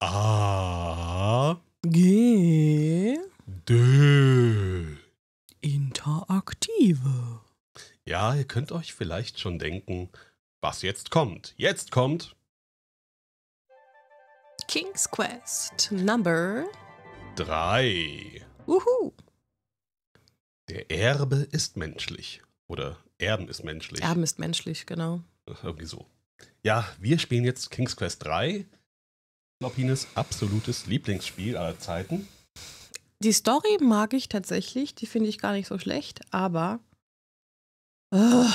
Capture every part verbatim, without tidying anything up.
A. G. D. Interaktive. Ja, ihr könnt euch vielleicht schon denken, was jetzt kommt. Jetzt kommt King's Quest Number drei. Wuhu. Der Erbe ist menschlich. Oder Erben ist menschlich. Erben ist menschlich, genau. Irgendwie so. Ja, wir spielen jetzt King's Quest drei. Floppines absolutes Lieblingsspiel aller Zeiten. Die Story mag ich tatsächlich, die finde ich gar nicht so schlecht, aber oh,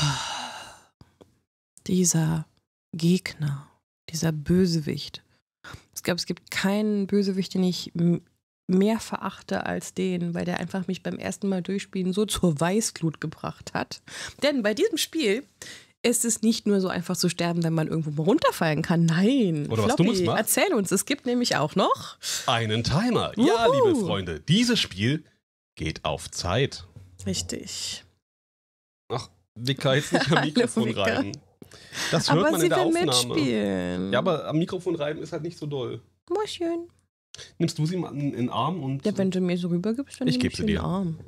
dieser Gegner, dieser Bösewicht. Ich glaube, es gibt keinen Bösewicht, den ich m- mehr verachte als den, weil der einfach mich beim ersten Mal durchspielen so zur Weißglut gebracht hat. Denn bei diesem Spiel ist es nicht nur so einfach zu sterben, wenn man irgendwo mal runterfallen kann. Nein, Oder was Floppy, Dummes macht. erzähl uns, es gibt nämlich auch noch Einen Timer. Ja, Wuhu. liebe Freunde, dieses Spiel geht auf Zeit. Richtig. Ach, Wicker jetzt nicht am Hallo, Mikrofon Wicker. reiben. Das hört Aber man sie in der will Aufnahme. mitspielen. Ja, aber am Mikrofon reiben ist halt nicht so doll. Mäuschen. Nimmst du sie mal in in den Arm und... Ja, wenn du mir so rübergibst, dann Ich nehme geb ich sie in den dir. Arm.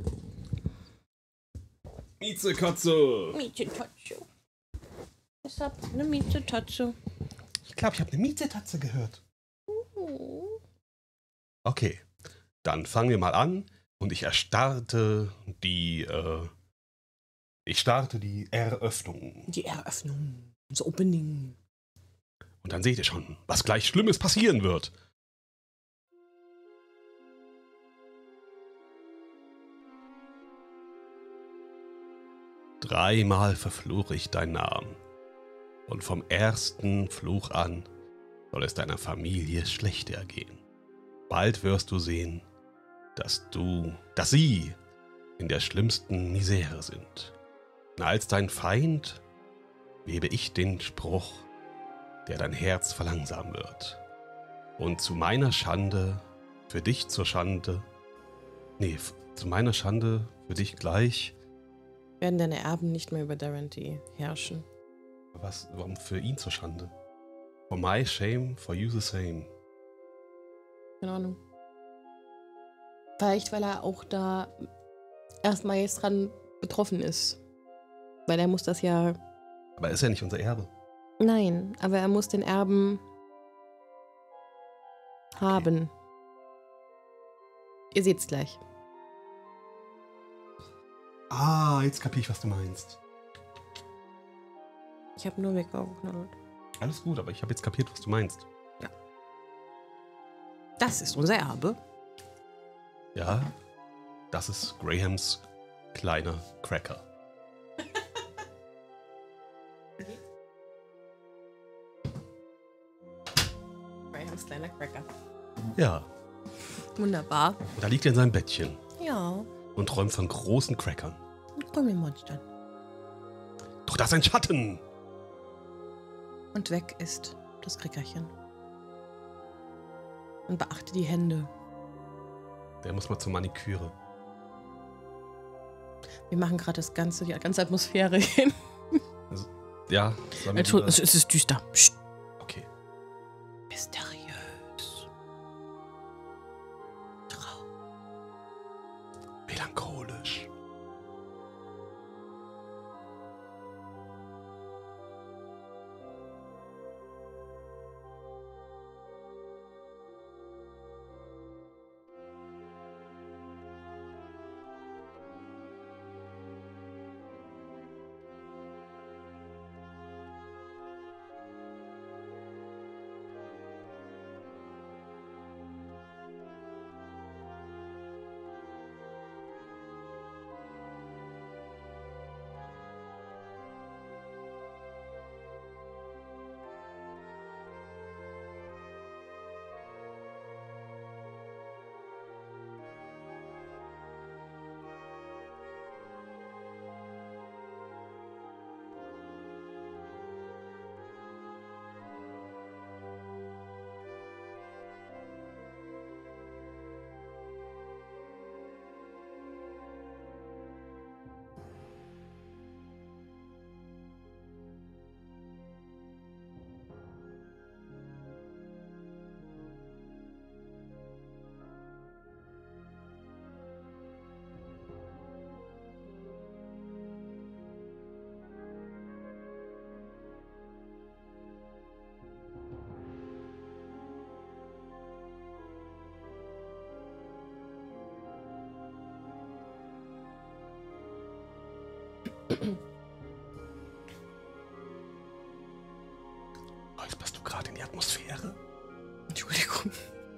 Miezekatze. Miezekatze. Ich hab eine Miezekatze. Ich glaube, ich habe eine Miezekatze gehört. Okay, dann fangen wir mal an und ich erstarte die, äh, ich starte die Eröffnung. Die Eröffnung. Das Opening. Und dann seht ihr schon, was gleich Schlimmes passieren wird. Dreimal verfluche ich deinen Namen. Und vom ersten Fluch an soll es deiner Familie schlecht ergehen. Bald wirst du sehen, dass du, dass sie in der schlimmsten Misere sind. Und als dein Feind webe ich den Spruch, der dein Herz verlangsamen wird. Und zu meiner Schande, für dich zur Schande, nee, f- zu meiner Schande, für dich gleich, Werden deine Erben nicht mehr über Daranty herrschen. was, warum für ihn zur Schande? For my shame, for you the same. Keine Ahnung. Vielleicht, weil er auch da erstmal jetzt dran betroffen ist. Weil er muss das ja... Aber er ist ja nicht unser Erbe. Nein, aber er muss den Erben haben. Ihr seht's gleich. Ah, jetzt kapiere ich, was du meinst. Ich habe nur weggeknallt. Alles gut, aber ich habe jetzt kapiert, was du meinst. Das ist unser Erbe. Ja, das ist Grahams kleiner Cracker. Grahams kleiner Cracker. Ja, Wunderbar. und da liegt er in seinem Bettchen Ja. und träumt von großen Crackern. Krümelmonster. Doch das ist ein Schatten! Und weg ist das Krickerchen. Und beachte die Hände. Der muss mal zur Maniküre. Wir machen gerade das ganze, die ganze Atmosphäre hin. Ja, sollen wir Entschuldigung, lieber- es ist düster. Psst. Okay. Mysteriös. Trau. Melancholisch. Räusperst du gerade in die Atmosphäre? Entschuldigung.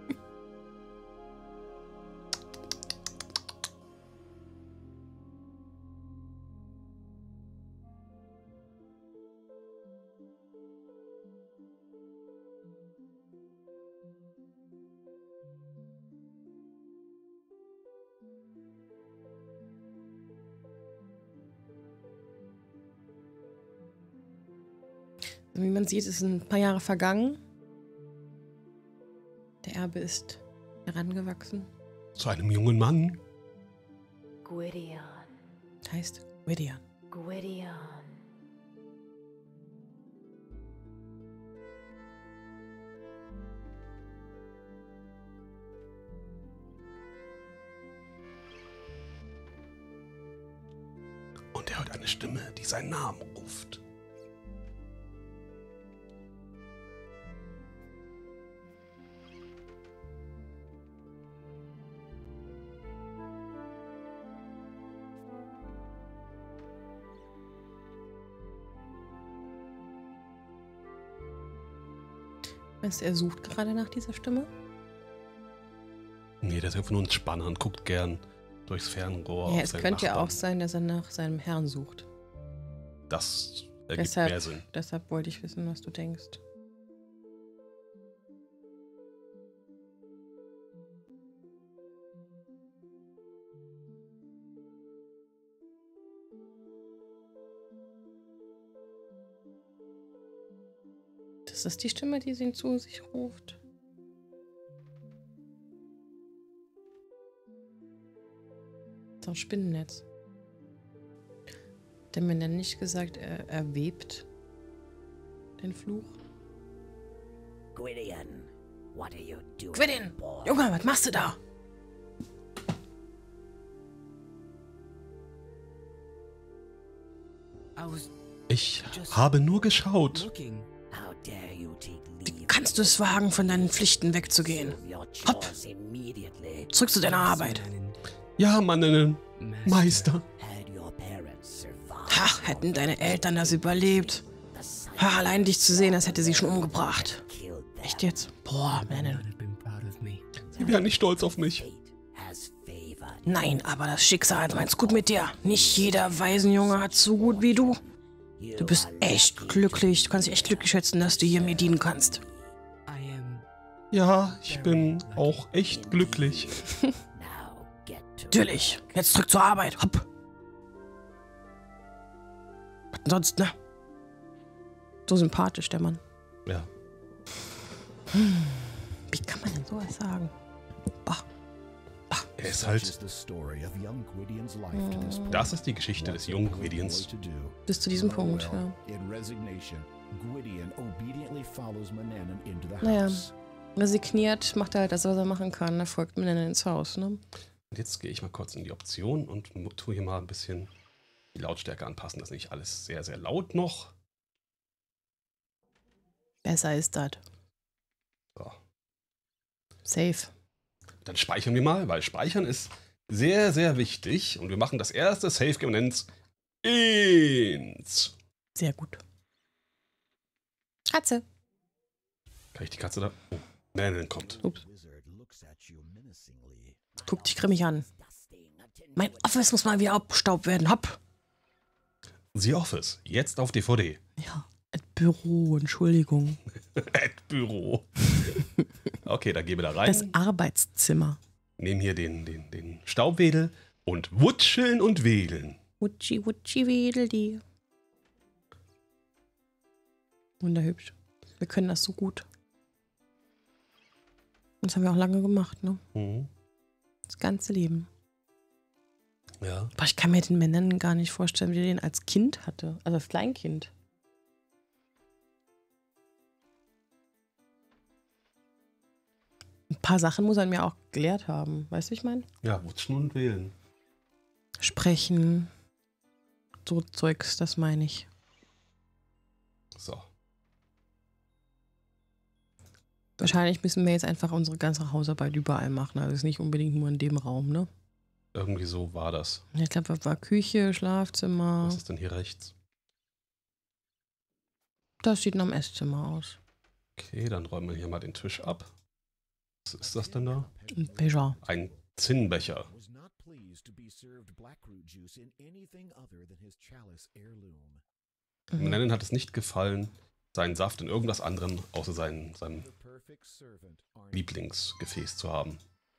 Wie man sieht, ist ein paar Jahre vergangen. Der Erbe ist herangewachsen. Zu einem jungen Mann. Gwydion. Heißt Gwydion. Gwydion. Und er hört eine Stimme, die seinen Namen ruft. Meinst du, er sucht gerade nach dieser Stimme? Nee, der ist einfach nur ein Spanner und guckt gern durchs Fernrohr. Ja, auf es seinen könnte ja Nachbarn. auch sein, dass er nach seinem Herrn sucht. Das ergibt Deshalb, mehr Sinn. deshalb wollte ich wissen, was du denkst. Das ist die Stimme, die sie zu sich ruft. Das ist auch ein Spinnennetz. Hat der mir dann nicht gesagt, er, er webt den Fluch? Gwydion, what are you doing? Gwydion! boy? Junge, was machst du da? I was Ich habe nur geschaut. looking. How dare you take Wie leave? kannst du es wagen, von deinen Pflichten wegzugehen? Do your Hopp. chores immediately. Zurück zu deiner Arbeit. Ja, Mann, Meister. Had your parents survived? Ach, hätten deine Eltern das überlebt. The sun Ha, allein dich zu sehen, das hätte sie schon umgebracht. killed them. Echt jetzt? Boah, Manon. I'd been proud of me. Sie wären nicht stolz auf mich. Fate has favored. Nein, aber das Schicksal meint's gut mit dir. Nicht jeder Waisenjunge hat's so gut wie du. You Du bist are echt lucky. glücklich. Du kannst dich echt glücklich schätzen, dass du hier mir dienen kannst. I am. Ja, ich bin auch echt glücklich. Now get to Natürlich. Jetzt zurück zur Arbeit. Hopp. Was denn sonst, ne? So sympathisch, der Mann. Ja. Wie kann man denn sowas sagen? Bah. Er ist Such halt. is the story of young Gwydion's life to this point. Das ist die Geschichte des jungen Gwydions. What to do. Bis zu diesem Oh, Punkt, well, ja. In resignation, Gwydion obediently follows Manannan into the Naja. house. Resigniert macht er halt das, was er machen kann. Er folgt mir dann ins Haus, ne? Und jetzt gehe ich mal kurz in die Option und mu- tue hier mal ein bisschen die Lautstärke anpassen. Das ist nicht alles sehr, sehr laut noch. Besser ist das. So. Safe. Dann speichern wir mal, weil Speichern ist sehr, sehr wichtig. Und wir machen das erste Save Game und nennen es ins. Sehr gut. Katze. Kann ich die Katze da? Oh, nein, nein, kommt. Ups. Wizard looks at you menacingly. Guck dich grimmig an. Mein Office muss mal wieder abstaubt werden. Hopp. The Office, jetzt auf D V D. Ja. Das Büro, Entschuldigung. At Büro. Okay, da gebe da rein. Das Arbeitszimmer. Nehmen hier den, den, den Staubwedel und wutscheln und wedeln. Wutschi, wutschi, wedeldi. Wunderhübsch. Wir können das so gut. Das haben wir auch lange gemacht, ne? Mhm. Das ganze Leben. Ja. Aber ich kann mir den Männern gar nicht vorstellen, wie der den als Kind hatte. Also als Kleinkind. Ein paar Sachen muss er mir auch gelehrt haben. Weißt du, wie ich meine? Ja, wutschen und wählen. Sprechen. So Zeugs, das meine ich. So. Wahrscheinlich müssen wir jetzt einfach unsere ganze Hausarbeit überall machen. Also ist nicht unbedingt nur in dem Raum, ne? Irgendwie so war das. Ich glaube, das war Küche, Schlafzimmer. Was ist denn hier rechts? Das sieht nach dem Esszimmer aus. Okay, dann räumen wir hier mal den Tisch ab. Was ist das denn da? Ein Becher. Ein Zinnbecher. Was not pleased to be served blackroot juice in anything other than his chalice heirloom. Dem Nennen hat es nicht gefallen, seinen Saft in irgendwas anderem außer seinen, seinem The perfect servant, Arnie. Lieblingsgefäß zu haben.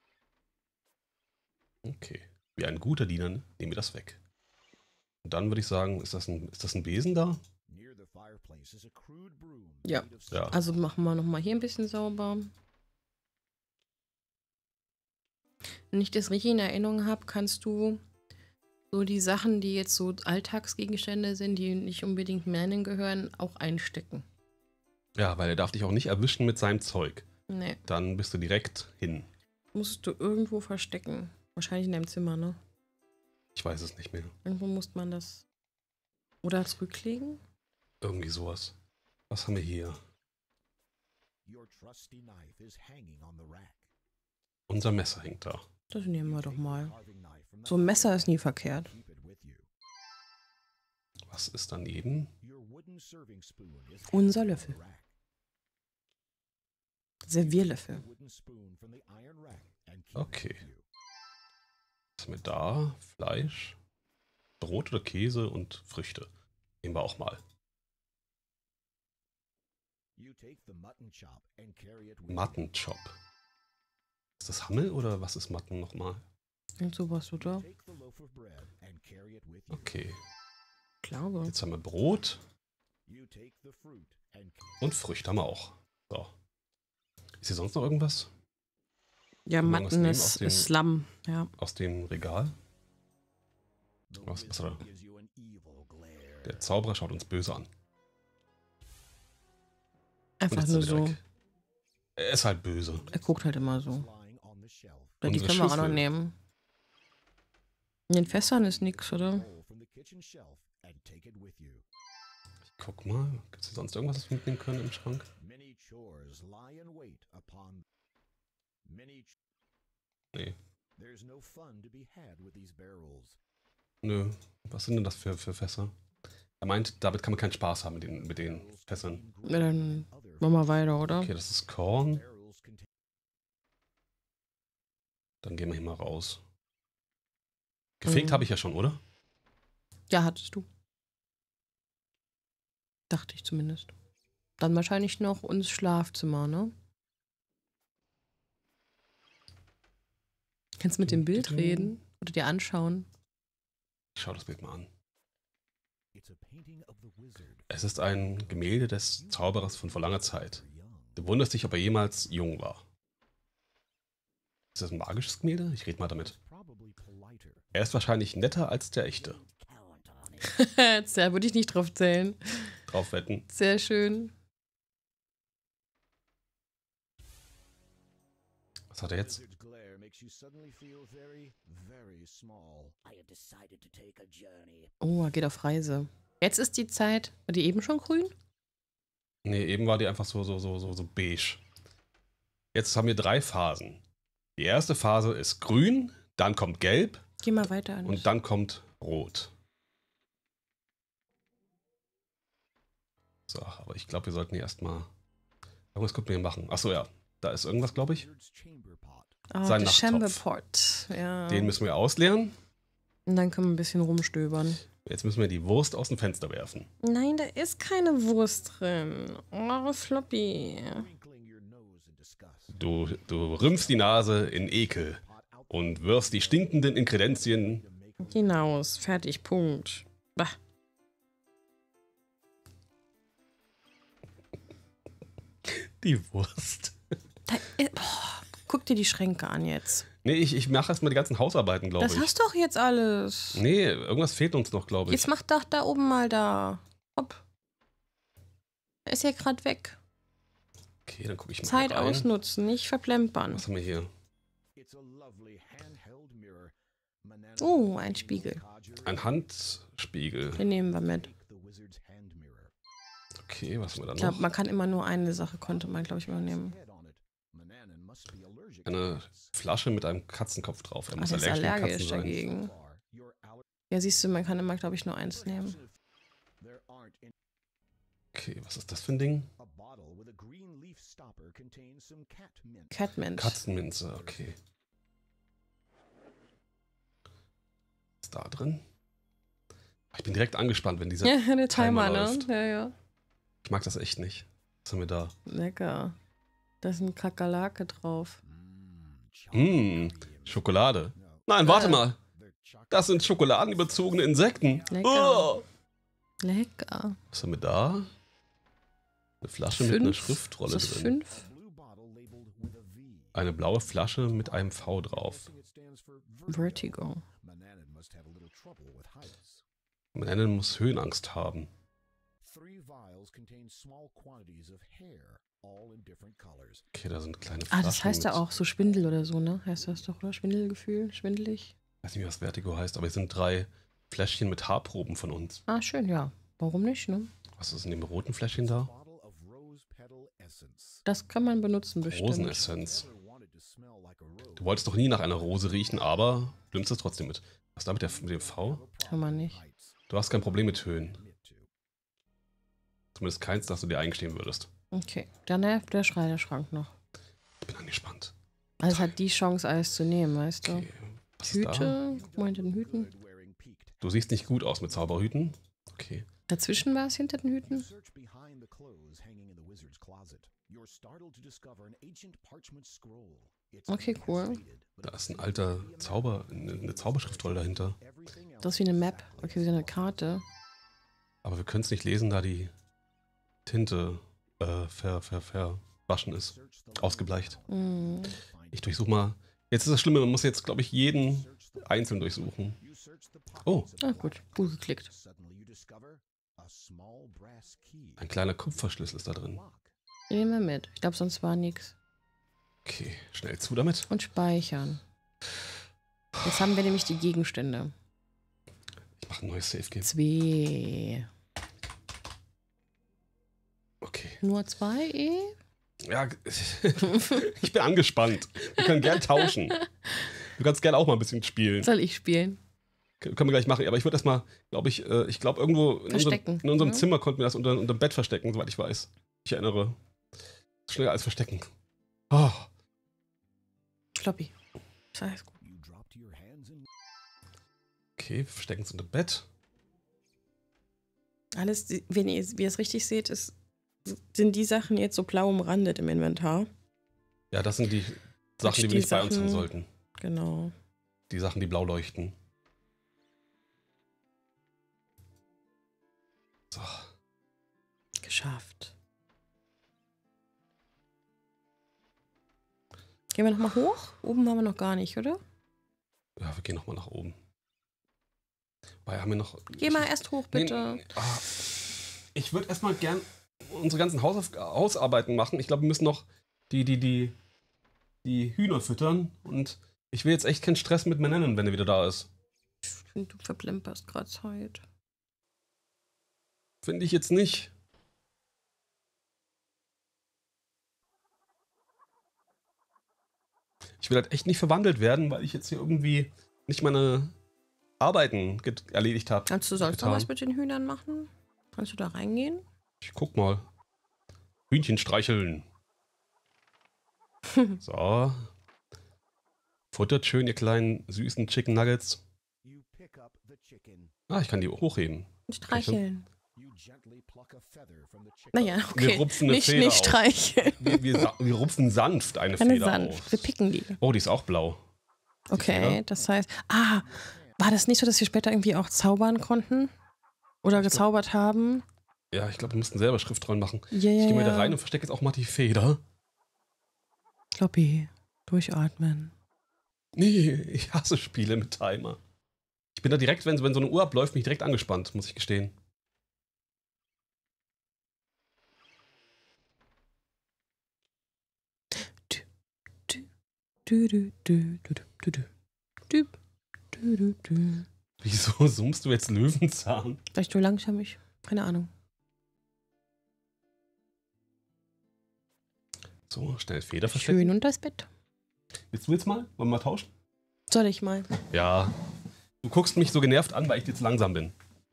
Okay. Wie ein guter Diener nehmen wir das weg. Und dann würde ich sagen, ist das ein, ist das ein Besen da? Near the fireplace is a crude broom Ja. made of Ja. Also machen wir nochmal hier ein bisschen sauber. Wenn ich das richtig in Erinnerung habe, kannst du so die Sachen, die jetzt so Alltagsgegenstände sind, die nicht unbedingt Männern gehören, auch einstecken. Ja, weil er darf dich auch nicht erwischen mit seinem Zeug. Nee, Dann bist du direkt hin. musst du irgendwo verstecken. Wahrscheinlich in deinem Zimmer, ne? Ich weiß es nicht mehr. Irgendwo muss man das. Oder zurücklegen? Irgendwie sowas. Was haben wir hier? Your trusty knife is hanging on the rack. Unser Messer hängt da. Das nehmen wir doch mal. Carving knife from So ein Messer ist nie verkehrt. keep it with you. Was ist daneben? Your wooden serving spoon is Unser hanging on Löffel. the rack. Servierlöffel. The wooden spoon from the iron rack and keep Okay. it with you. Was haben wir da? Fleisch, Brot oder Käse und Früchte. Nehmen wir auch mal. You take the mutton chop and carry it with you. Mattenchop. Ist das Hammel oder was ist Matten nochmal? Und sowas, oder? Take the loaf of bread and carry it with you. Okay. Glaube. Jetzt haben wir Brot You take the fruit and und Früchte haben wir auch. So. Ist hier sonst noch irgendwas Ja, Kann man was Matten nehmen ist, aus dem- ist Slum. Ja. aus dem Regal? the Was- was wizard hat er? gives you an evil glare. Der Zauberer schaut uns böse an. Und Einfach jetzt nur ist er so. wieder weg. Er ist halt böse. Er guckt halt immer so. Lying on the shelf. Oder die Unsere können wir auch noch Schüssel. nehmen. In den Fässern ist nix, oder? Pull from the kitchen shelf and take it with you. Ich guck mal. Gibt es hier sonst irgendwas, was wir mitnehmen können im Schrank? Many chores lie in wait upon. Many. Ch Nee. There's no fun to be had with these barrels. Nö. Was sind denn das für, für Fässer? Er meint, damit kann man keinen Spaß haben mit den, mit den Fässern. Ja, dann machen wir weiter, oder? Okay, das ist Korn. Barrels contain Dann gehen wir hier mal raus. Gefegt Mhm. habe ich ja schon, oder? Ja, hattest du. Dachte ich zumindest. Dann wahrscheinlich noch ins Schlafzimmer, ne? Kannst mit dem Bild reden oder dir anschauen. Ich schau das Bild mal an. It's a painting of the wizard. Es ist ein Gemälde des Zauberers von vor langer Zeit. Young. Du wunderst dich, ob er jemals jung war. Ist das ein magisches Gemälde? Ich rede mal damit. Probably politer. Er ist wahrscheinlich netter als der echte. Count on it. Da würde ich nicht drauf zählen. Drauf wetten. Sehr schön. Was hat er jetzt? Wizard's glare makes you suddenly feel very, very small. I had decided to take a journey. Oh, er geht auf Reise. Jetzt ist die Zeit. War die eben schon grün? Nee, eben war die einfach so, so, so, so, so beige. Jetzt haben wir drei Phasen. Die erste Phase ist grün, dann kommt gelb Geh mal weiter an. und dann kommt rot. So, aber ich glaube, wir sollten hier erstmal irgendwas gucken wir hier machen. Achso, ja. Da ist irgendwas, glaube ich. Wizard's chamber pot. Ah, sein der Nachttopf. Chamberpot. Ja. Den müssen wir ausleeren. Und dann können wir ein bisschen rumstöbern. Jetzt müssen wir die Wurst aus dem Fenster werfen. Nein, da ist keine Wurst drin. Oh, Floppy. Wrinkling your nose in disgust. Du, du rümpfst die Nase in Ekel Pot out und wirfst die stinkenden Inkredenzien. to make Hinaus. Fertig. Punkt. Bah. Die Wurst. Da, i- boah, guck dir die Schränke an jetzt. Nee, ich, ich mache erstmal die ganzen Hausarbeiten, glaube Das ich. hast du doch jetzt alles. Nee, irgendwas fehlt uns noch, glaube ich. Jetzt mach doch da oben mal da. Hopp. Er ist ja gerade weg. Okay, dann gucke ich mal Zeit rein. ausnutzen, nicht verplempern. Was haben wir hier? It's a lovely handheld mirror. Manana Oh, ein Spiegel. Ein Handspiegel. Den nehmen wir mit. Take the wizard's hand mirror. Okay, was haben wir da Ich glaube, noch? man kann immer nur eine Sache, konnte man, glaube ich, immer nehmen. Head on it. Mananan must be allergic eine Flasche mit einem Katzenkopf drauf. Er Ah, muss der ist allergisch gegen allergisch Katzen sein. dagegen. Ja, siehst du, man kann immer, glaube ich, nur eins nehmen. Okay, was ist das für ein Ding? Catmint. Katzenminze, okay. Was ist da drin? Ich bin direkt angespannt, wenn dieser Ja, der Timer, Timer ne? läuft. Ja, ja. Ich mag das echt nicht. Was haben wir da? Lecker. Da ist ein Kakerlake drauf. Hm, Schokolade. Nein, warte Ah. mal. Das sind schokoladenüberzogene Insekten. Lecker. Oh. Lecker. Was haben wir da? Eine Flasche mit einer Fünf? Schriftrolle Ist das drin. fünf? Eine blaue Flasche mit einem V drauf. Vertigo. Manon muss Höhenangst haben. Okay, da sind kleine Flaschen. Ah, das heißt ja mit- auch so Schwindel oder so, ne? Heißt das doch, oder? Schwindelgefühl? Schwindelig? Ich weiß nicht, was Vertigo heißt, aber es sind drei Fläschchen mit Haarproben von uns. Ah, schön, ja. Warum nicht, ne? Was ist in dem roten Fläschchen da? Das kann man benutzen, bestimmt. Rosenessenz. Du wolltest doch nie nach einer Rose riechen, aber du nimmst es trotzdem mit. Was ist da mit, der, mit dem V? Kann man nicht. Du hast kein Problem mit Höhen. Zumindest keins, das du dir eingestehen würdest. Okay. Dann der, der Schreiderschrank noch. Ich bin angespannt. Also es hat die Chance, alles zu nehmen, weißt du? Okay, was ist da? Hüte. Guck mal hinter den Hüten. Du siehst nicht gut aus mit Zauberhüten. Okay. Dazwischen war es hinter den Hüten. Okay, cool. Da ist ein alter Zauber, eine, eine Zauberschriftrolle dahinter. Das ist wie eine Map. Okay, wie so eine Karte. Aber wir können es nicht lesen, da die Tinte äh, ver, ver, verwaschen ist. Ausgebleicht. Hm. Ich durchsuche mal. Jetzt ist das Schlimme, man muss jetzt, glaube ich, jeden einzeln durchsuchen. Oh, Ah, gut. Gut geklickt. ein kleiner Kupferschlüssel ist da drin. Den nehmen wir mit. Ich glaube, sonst war nichts. Okay, schnell zu damit. Und speichern. Jetzt haben wir nämlich die Gegenstände. Ich mache ein neues Save-Game. Zwei. Okay. Nur zwei, eh? Ja, ich bin angespannt. Wir können gern tauschen. Du kannst gerne auch mal ein bisschen spielen. Soll ich spielen? Können wir gleich machen. Aber ich würde erstmal, glaube ich, äh, ich glaube, irgendwo in unserem, Verstecken, in unserem ne? Zimmer konnten wir das unter, unter dem Bett verstecken, soweit ich weiß. Ich erinnere. Schneller als verstecken. Oh. Floppy. Ist alles gut. Okay, wir verstecken es unter dem Bett. Alles, die- wenn ihr, wie ihr es richtig seht, ist, sind die Sachen jetzt so blau umrandet im Inventar. Ja, das sind die Sachen, die wir die nicht bei uns haben Sachen- sollten. Genau. Die Sachen, die blau leuchten. So. Geschafft. Gehen wir nochmal hoch? Oben waren wir noch gar nicht, oder? Ja, wir gehen nochmal nach oben. Weil haben wir noch. Geh mal erst hoch, Nee, bitte. nee, ah. Ich würde erstmal gern unsere ganzen Hausauf Hausarbeiten machen. Ich glaube, wir müssen noch die, die, die, die Hühner füttern. Und ich will jetzt echt keinen Stress mit Manon, wenn er wieder da ist. Ich finde, du verplemperst gerade Zeit. Finde ich jetzt nicht. Ich will halt echt nicht verwandelt werden, weil ich jetzt hier irgendwie nicht meine Arbeiten get- erledigt habe. Kannst du sonst noch getan. was mit den Hühnern machen? Kannst du da reingehen? Ich guck mal. Hühnchen streicheln. So. Futtert schön, ihr kleinen süßen Chicken Nuggets. Ah, ich kann die hochheben. Streicheln. Naja, Wir okay. rupfen eine Nicht, Feder nicht auf. streicheln. Wir, wir, sa- wir rupfen sanft eine Keine Feder sanft. auf. Wir picken die. Oh, die ist auch blau. Okay, Feder? das heißt. Ah, war das nicht so, dass wir später irgendwie auch zaubern konnten? Oder gezaubert haben? Ja, ich glaube, wir müssten selber Schriftrollen machen. Ja, ja, Ich gehe mal da ja. rein und verstecke jetzt auch mal die Feder. Floppy, durchatmen. Nee, ich hasse Spiele mit Timer. Ich bin da direkt, wenn, wenn so eine Uhr abläuft, bin ich direkt angespannt, muss ich gestehen. Du, du, du, du, du, du, du, du, du, du. Wieso summst du jetzt Löwenzahn? Vielleicht du langsam ich. Keine Ahnung. So, schnell Feder verstecken. Schön unter das Bett. Willst du jetzt mal? Wollen wir mal tauschen? Soll ich mal? Ja. Du guckst mich so genervt an, weil ich dir zu langsam bin.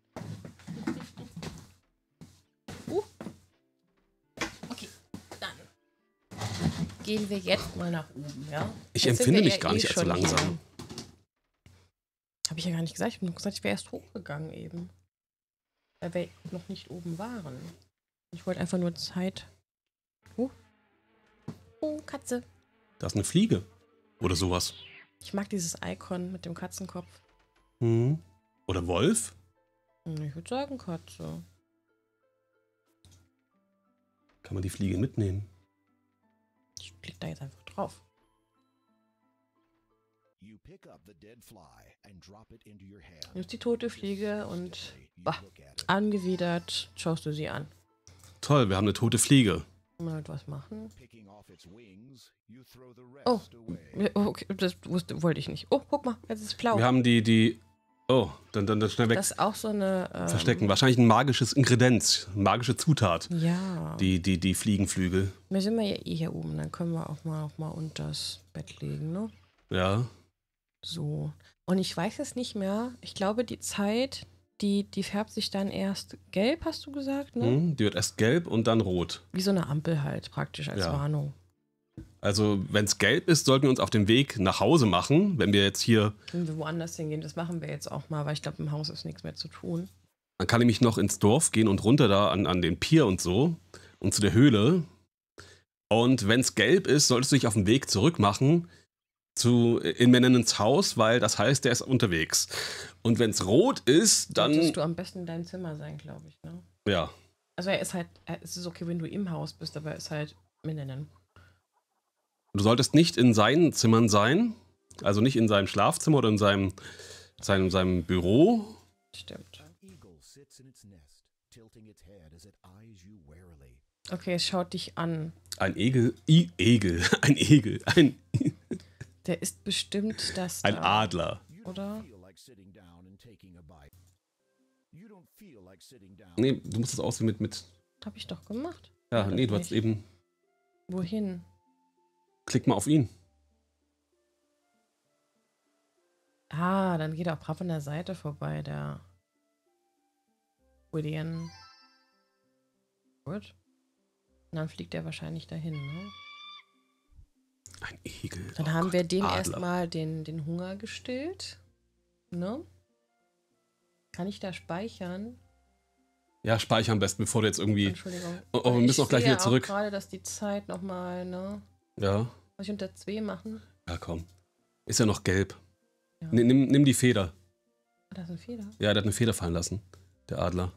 Uh. Okay, dann gehen wir jetzt mal nach oben, ja? Ich Jetzt sind empfinde wir mich ja gar eh nicht als so schon langsam. hier. Habe ich ja gar nicht gesagt. Ich habe nur gesagt, ich wäre erst hochgegangen eben. Weil wir noch nicht oben waren. Ich wollte einfach nur Zeit. Oh. Oh, Katze. Da ist eine Fliege. Oder sowas. Ich mag dieses Icon mit dem Katzenkopf. Mhm. Oder Wolf? Hm, Ich würde sagen Katze. Kann man die Fliege mitnehmen? Ich klick da jetzt einfach drauf. You pick up the dead fly and drop it into your hand. Nimmst die tote Fliege und You bah, look at it. angewidert schaust du sie an. Toll, wir haben eine tote Fliege. Mal etwas machen. Picking off its wings, you throw the Oh. rest away. Oh, okay, das wusste, wollte ich nicht. Oh, guck mal, jetzt ist es blau. Wir haben die, die... Oh, dann, dann, dann schnell weg. Das ist auch so eine... Ähm, Verstecken. Wahrscheinlich ein magisches Ingredienz. Eine magische Zutat. Ja. Die, die, die Fliegenflügel. Wir sind wir ja eh hier oben. Dann können wir auch mal, auch mal unter das Bett legen, ne? Ja. So. Und ich weiß es nicht mehr. Ich glaube, die Zeit, die, die färbt sich dann erst gelb, hast du gesagt, ne? Hm, die wird erst gelb und dann rot. Wie so eine Ampel halt, praktisch als Ja. Warnung. Also, wenn es gelb ist, sollten wir uns auf den Weg nach Hause machen. Wenn wir jetzt hier... Wenn wir woanders hingehen, das machen wir jetzt auch mal, weil ich glaube, im Haus ist nichts mehr zu tun. Dann kann ich nämlich noch ins Dorf gehen und runter da an, an den Pier und so. Und zu der Höhle. Und wenn es gelb ist, solltest du dich auf den Weg zurück machen zu in Menenens Haus, weil das heißt, der ist unterwegs. Und wenn es rot ist, dann... Solltest du am besten in deinem Zimmer sein, glaube ich, ne? Ja. Also er ist halt, er- es ist okay, wenn du im Haus bist, aber er ist halt Minen. Du solltest nicht in seinen Zimmern sein. Also nicht in seinem Schlafzimmer oder in seinem, seinem, seinem Büro. Stimmt. An eagle sits in its nest, tilting its head as it eyes you warily. Okay, es schaut dich an. Ein Egel. I, Egel. Ein Egel. Ein, Der ist bestimmt das ein da, Adler. You Oder? don't feel like sitting down and taking a bite. You don't feel like sitting down. Nee, du musst das aussehen mit, mit. Hab ich doch gemacht. Ja, Oder nee, du nicht? hast eben. Wohin? Klick mal auf ihn. Ah, dann geht er auch brav an der Seite vorbei, der William. Gut. Und dann fliegt er wahrscheinlich dahin, ne? Ein Egel. Dann Oh haben Gott, wir dem Adler. erstmal den, den Hunger gestillt. Ne? Kann ich da speichern? Ja, speichern am besten, bevor du jetzt irgendwie. Entschuldigung. Oh, oh, wir müssen auch gleich wieder zurück. Ich sehe auch gerade, dass die Zeit nochmal, ne? Ja. Muss ich unter zwei machen? Ja, komm. Ist ja noch gelb. Ja. Nimm, nimm, nimm die Feder. Ah, da ist ein Fehler. Ja, der hat eine Feder fallen lassen. Der Adler.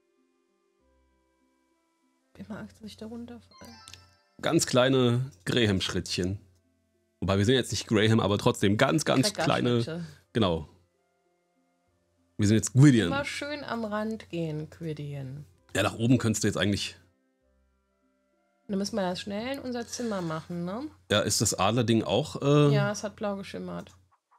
Immer Angst, dass ich da runterfalle. Ganz kleine Graham-Schrittchen. Wobei wir sind jetzt nicht Graham, aber trotzdem ganz, ganz kleine. Kleckerschritte. Genau. Wir sind jetzt Gwydion. Immer schön am Rand gehen, Quiddien. Ja, nach oben könntest du jetzt eigentlich. Dann müssen wir das schnell in unser Zimmer machen, ne? Ja, ist das Adler-Ding auch. Äh, Ja, es hat blau geschimmert.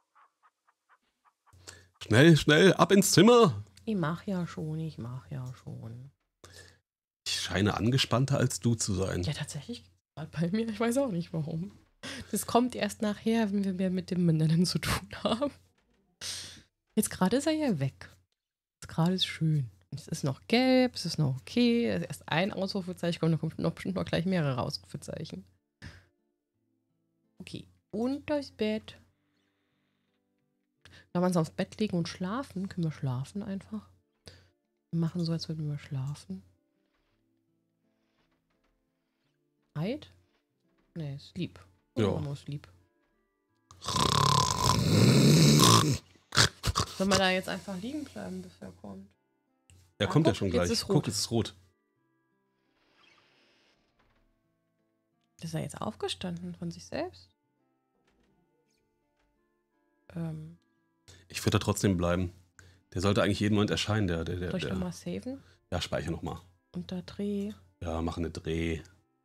Schnell, schnell, ab ins Zimmer. Ich mach ja schon, ich mach ja schon. Ich scheine angespannter als du zu sein. Ja, tatsächlich gerade bei mir. Ich weiß auch nicht warum. Das kommt erst nachher, wenn wir mehr mit dem Benennen zu tun haben. Jetzt gerade ist er ja weg. Jetzt gerade ist schön. Es ist noch gelb, es ist noch okay. Es ist erst ein Ausrufezeichen, kommt, da kommt noch bestimmt noch gleich mehrere Ausrufezeichen. Okay, und das Bett. Wenn wir uns aufs Bett legen und schlafen, können wir schlafen einfach. Wir machen so, als würden wir schlafen. Heid? Nee, Sleep. Ja. Oh, no Sleep. Sollen wir da jetzt einfach liegen bleiben, bis er kommt? Er Ah, kommt ja guck, schon jetzt gleich. ist rot. Guck, jetzt ist rot. Ist er jetzt aufgestanden von sich selbst? Ähm, Ich würde da trotzdem bleiben. Der sollte eigentlich jeden Moment erscheinen, der. der, der, soll ich der. nochmal saven? Ja, speicher nochmal. Und da Dreh, Ja, mach eine Dreh.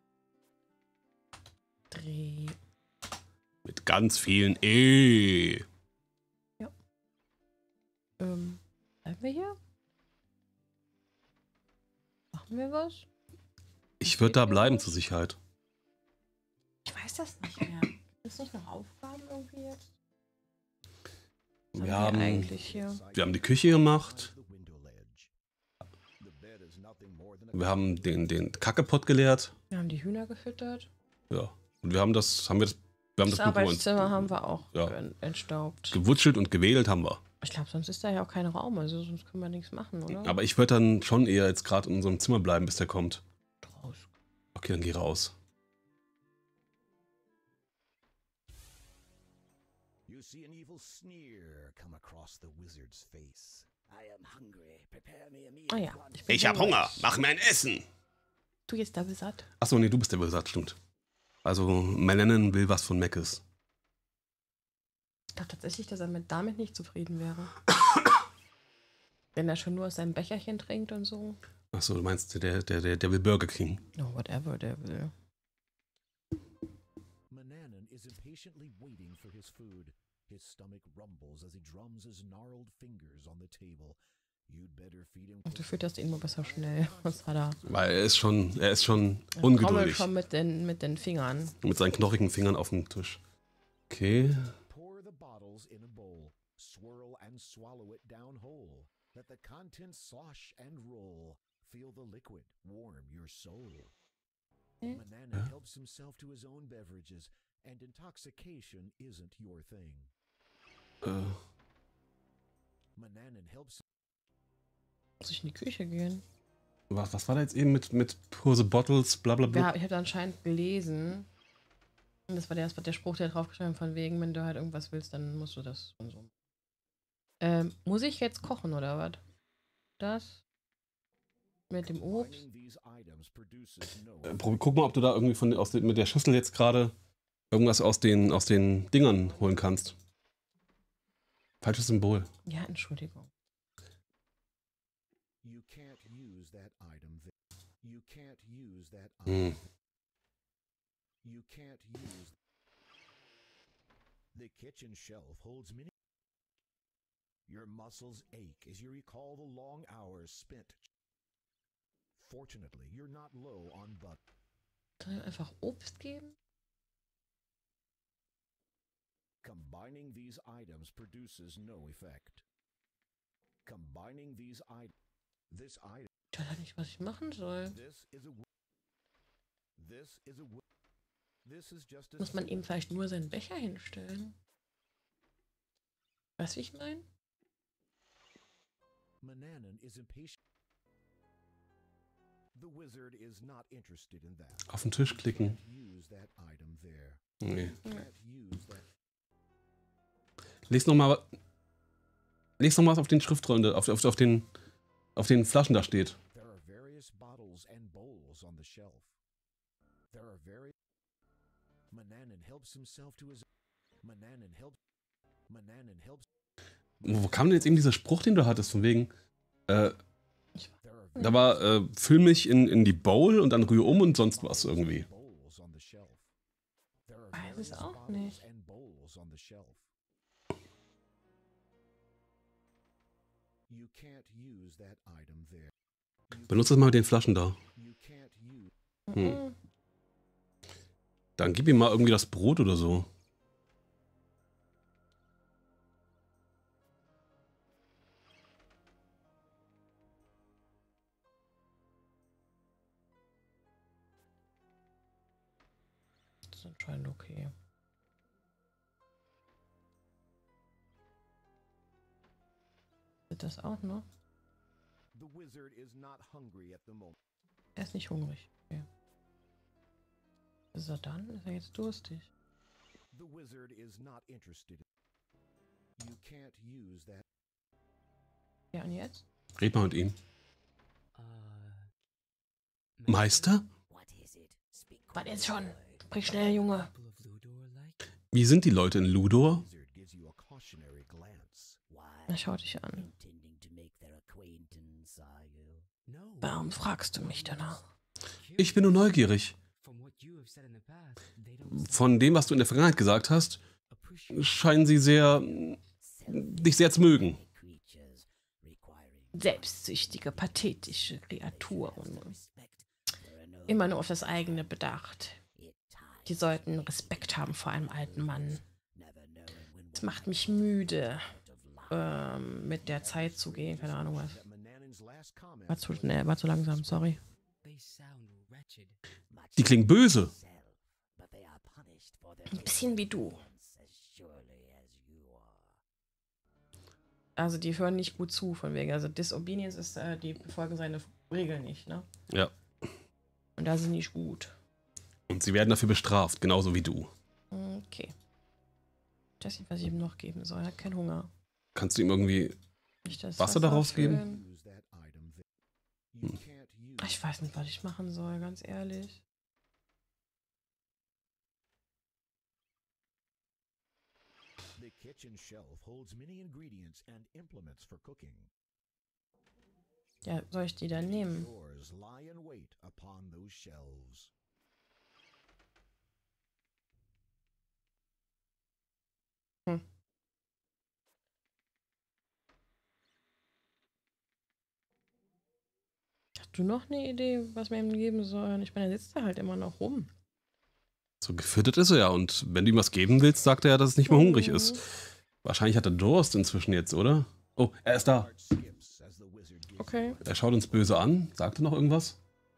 Dreh. Mit ganz vielen E. Ähm, bleiben wir hier? Machen wir was? Ich würde da bleiben zur Sicherheit. Ich weiß das nicht mehr. Ist nicht noch Aufgaben irgendwie jetzt? Was Wir haben haben, eigentlich hier? wir haben die Küche gemacht. Wir haben den, den Kackepott geleert. Wir haben die Hühner gefüttert. Ja. Und wir haben das, haben wir das, wir haben Das, das Büro Arbeitszimmer haben wir auch Ja. en- entstaubt. gewutschelt und gewedelt haben wir. Ich glaube, sonst ist da ja auch kein Raum, also sonst können wir nichts machen, oder? Aber ich würde dann schon eher jetzt gerade in unserem Zimmer bleiben, bis der kommt. Draus. Okay, dann geh raus. You see an evil sneer come across the wizard's face. I am hungry. Prepare me a meal. Ah ja. at once. bin Ich hab hungrig. Hunger, mach mir ein Essen. Du jetzt da besatt. Achso, nee, du bist der Besatz, stimmt. Also, Melanin will was von Meckes. Ich glaube tatsächlich, dass er mit damit nicht zufrieden wäre. Wenn er schon nur aus seinem Becherchen trinkt und so. Achso, du meinst, der, der, der, der will Burger King. No, whatever der will. Mananan is impatiently waiting for his food. His stomach rumbles as he drums his gnarled fingers on the table. You'd better feed him. Und du fütterst ihn nur besser schnell. Was hat er? Weil er ist schon, er ist schon Er trommelt ungeduldig. schon mit den, mit den Fingern. Mit seinen knochigen Fingern auf dem Tisch. Okay. Pour the bottles in a bowl. Swirl and swallow it down whole. Let the contents slosh and roll. Feel the liquid warm your soul. Eh? Mananan helps himself to his own beverages, and intoxication isn't your thing. Äh, Mananan helps. Muss ich in die Küche gehen? was, was war da jetzt eben mit, mit Pour the Bottles, bla bla bla? Ja, ich habe anscheinend gelesen. Und das war der, das war der Spruch, der draufgeschrieben von wegen, wenn du halt irgendwas willst, dann musst du das und so. Ähm, muss ich jetzt kochen oder was? Das? Mit dem Obst? Combining these items produces no Äh, prob- guck mal, ob du da irgendwie von, aus den, mit der Schüssel jetzt gerade irgendwas aus den, aus den Dingern holen kannst. Falsches Symbol. Ja, Entschuldigung. You can't use that item there. You can't use that Hm. item. You can't use. The kitchen shelf holds many. Your muscles ache as you recall the long hours spent. Fortunately, you're not low on butter. Soll ich einfach Obst geben? Combining these items produces no effect. Combining these items. This item. Ich weiß halt nicht, was ich machen soll. This is a. wi- This is a. wi- This is just a. Muss man ihm vielleicht nur seinen Becher hinstellen? Weißt du, wie ich meine? Mananan is impatient. The wizard is not interested in that. Auf den Tisch klicken. Can't use that item there. Nee. Can't use that. Lies nochmal. Lies noch mal, was auf den Schriftrollen, auf, auf, auf, den, auf den Flaschen da steht. There are various bottles and bowls on the shelf. There are very. Mananan helps himself to his. Mananan helps. Mananan helps. Wo kam denn jetzt eben dieser Spruch, den du hattest, von wegen, äh, There are da war, äh, füll mich in, in die Bowl und dann rühr um und sonst was irgendwie. bowls on the shelf. There are Weiß es various auch bottles nicht. and bowls on the shelf. You can't use that item there. You, Benutze das mal mit den Flaschen da. you can't use. Mhm. Dann gib ihm mal irgendwie das Brot oder so. Das ist anscheinend okay. Wird das auch noch? The wizard is not hungry at the moment. Er ist nicht hungrig. Okay. Ist er dann? Ist er jetzt durstig? The wizard is not interested. You can't use that. Ja, und jetzt? Red mal mit ihm. Uh, Meister? What is it? Speak Was jetzt schon? quickly. Sprich schnell, Junge. Couple of Ludor like? Wie sind die Leute in Ludor? The wizard gives you a cautionary glance. Why? Er schaut dich an. Intending to make their acquaintance, are you? No. Warum fragst du mich danach? Ich bin nur neugierig. From what you have said in the past, they don't Von dem, was du in der Vergangenheit gesagt hast, appreciate scheinen sie sehr, dich sehr zu mögen. Creatures requiring Selbstsüchtige, pathetische Kreaturen. respect. There are no Immer nur auf das eigene bedacht. it time. Die sollten Respekt haben vor einem alten Mann. Never knowing when Es macht mich müde, ähm, mit der Zeit zu gehen. Keine Ahnung was. that Manannan's last comment War zu schnell, war zu langsam, sorry. They sound wretched. much Die klingen böse. self, but they are punished for their Ein bisschen wie du. disobedience as surely as you are. Also die hören nicht gut zu, von wegen. Also Disobedience ist, äh, die befolgen seine Regeln nicht, ne? Ja. Und da sind nicht gut. Und sie werden dafür bestraft, genauso wie du. Okay. Ich weiß nicht, was ich ihm noch geben soll. Er hat keinen Hunger. Kannst du ihm irgendwie. Nicht das Wasser daraus geben? füllen. use that item, then you Hm. can't use Ich weiß nicht, was ich machen soll, ganz ehrlich. The kitchen shelf holds many ingredients and implements for cooking. Ja, soll ich die dann nehmen? Yours lie in wait upon those shelves. Hast du noch eine Idee, was wir ihm geben sollen? Ich meine, er sitzt da halt immer noch rum. So gefüttert ist er ja. Und wenn du ihm was geben willst, sagt er ja, dass es nicht mehr hungrig ist. Wahrscheinlich hat er Durst inzwischen jetzt, oder? Oh, er ist da. Heart skips as the wizard gives Okay. Er schaut uns böse an. Sagt er noch irgendwas?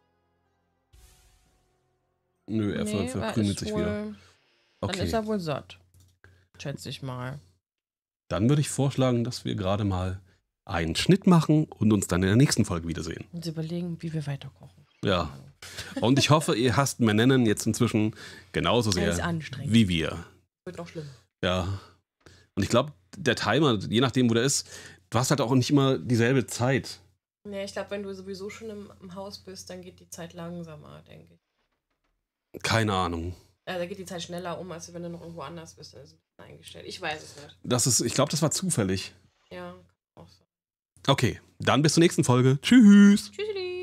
Nö, er ver er verkrümelt ist sich wohl, wieder. Dann ist Okay. er wohl satt. Schätze ich mal. Dann würde ich vorschlagen, dass wir gerade mal einen Schnitt machen und uns dann in der nächsten Folge wiedersehen. Und überlegen, wie wir weiterkochen. Ja. Und ich hoffe, ihr hasst Mananan jetzt inzwischen genauso Er ist sehr anstrengend. wie wir. Wird noch schlimm. Ja. Und ich glaube, der Timer, je nachdem, wo der ist, du hast halt auch nicht immer dieselbe Zeit. Ja, ich glaube, wenn du sowieso schon im, im Haus bist, dann geht die Zeit langsamer, denke ich. Keine Ahnung. Äh, da geht die Zeit schneller um, als wenn du noch irgendwo anders bist. Dann ist es eingestellt. Ich weiß es nicht. Das ist, ich glaube, das war zufällig. Ja, auch so. Okay, dann bis zur nächsten Folge. Tschüss. Tschüssi.